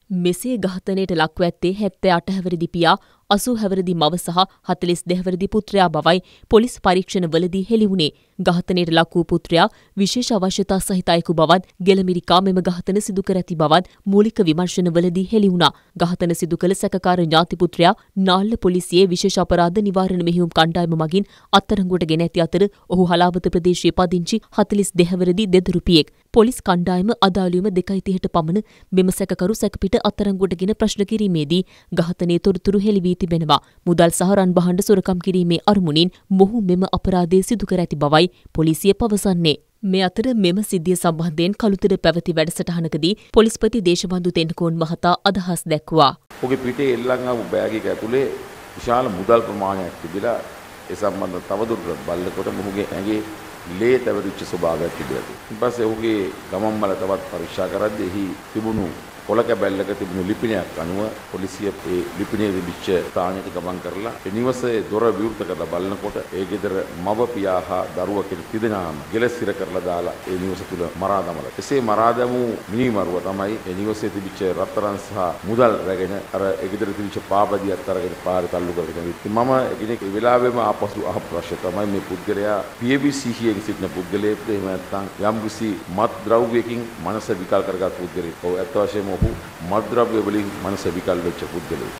මෙසේ ඝාතනයට ලක්ව ඇත්තේ 78 හැවිරිදි පියා 80 හැවිරිදි මව සහ 42 හැවිරිදි පුත්‍රයා බවයි පොලිස් පරීක්ෂණවලදී හෙළි වුණේ. ඝාතනයට ලක් වූ පුත්‍රයා විශේෂ අවශ්‍යතා සහිත අයෙකු බවත් ගෙලමිරිකා මෙම ඝාතන සිදු කර ඇති බවත් මූලික විමර්ශනවලදී හෙළි වුණා. ඝාතන සිදු කළ සැකකාර ඥාති පුත්‍රයා නාල්ල පොලිසියේ විශේෂ අපරාධ නිවාරණ මෙහෙයුම් කණ්ඩායම මගින් අත්අඩංගුවට ගෙන ඇති අතර ඔහු හලාවත ප්‍රදේශයේ පදිංචි 42 හැවිරිදි දෙදරුපියෙක්. පොලිස් කණ්ඩායම අදාළුවම 2:30ට පමණ මෙම සැකකරු සැකපිට අත්අඩංගුවට ගෙන ප්‍රශ්න කිරීමේදී ඝාතනයේ තොරතුරු හෙළි වී තිබෙනවා. මුදල් සහ රන් භාණ්ඩ සොරකම් කිරීමේ අරමුණින් මොහු මෙම අපරාධය සිදු කර ඇති බවයි පොලිසිය පවසන්නේ. මේ අතර මෙම සිද්ධිය සම්බන්ධයෙන් කළුතර පැවති වැඩසටහනකදී පොලිස්පති දේශබන්දු තෙන්නකෝන් මහතා අදහස් දැක්වුවා. ඔහුගේ පිටේ එල්ලන් ආපු බෑග් එක ඇතුලේ විශාල මුදල් ප්‍රමාණයක් තිබිලා ඒ සම්බන්ධව තවදුරටත් බලනකොට මොහුගේ ඇඟේ ලේ තැවරිච්ච ස්වභාවයක් තිබිලා තියෙනවා. ඊට පස්සේ ඔහුගේ ගමන් මල තවත් පරීක්ෂා කරද්දී එහි තිබුණු කොළ කැබැල්ලක තිබුණු ලිපිණයක් අනුව පොලිසිය ඒ ලිපිණයේ තිබිච්ච ස්ථානයට ගමන් කරලා ඒ නිවසේ දොර විවෘත කරලා බලනකොට ඒ ගෙදර මව පියා හා දරුවා කියන තිදෙනාම ගෙල සිර කරලා දාලා ඒ නිවස තුල මරා දමලා. එසේ මරා දැමූ මිනිමරුව තමයි ඒ නිවසේ තිබිච්ච රත්තරන් සහ මුදල් රැගෙන අර ඒ ගෙදර තිබිච්ච පාපදියත් අරගෙන පාරේ තල්ලු කරගෙන ඉති. මම කෙනෙක් ඒ වෙලාවෙම ආපසු අහපු ප්‍රශ්න තමයි මේ පුද්ගලයා PBCහියෙන් සිටින පුද්ගලයෙක්ද එහෙම නැත්නම් යම්කිසි මත් ද්‍රව්‍යකින් මනස විකල් කරගත් පුද්ගලයෙක්. ඔව් අත් වශයෙන්ම ඔහු මත්ද්‍රව්‍ය වලින් මනස විකල් වෙච්ච පුද්ගලයෙක්.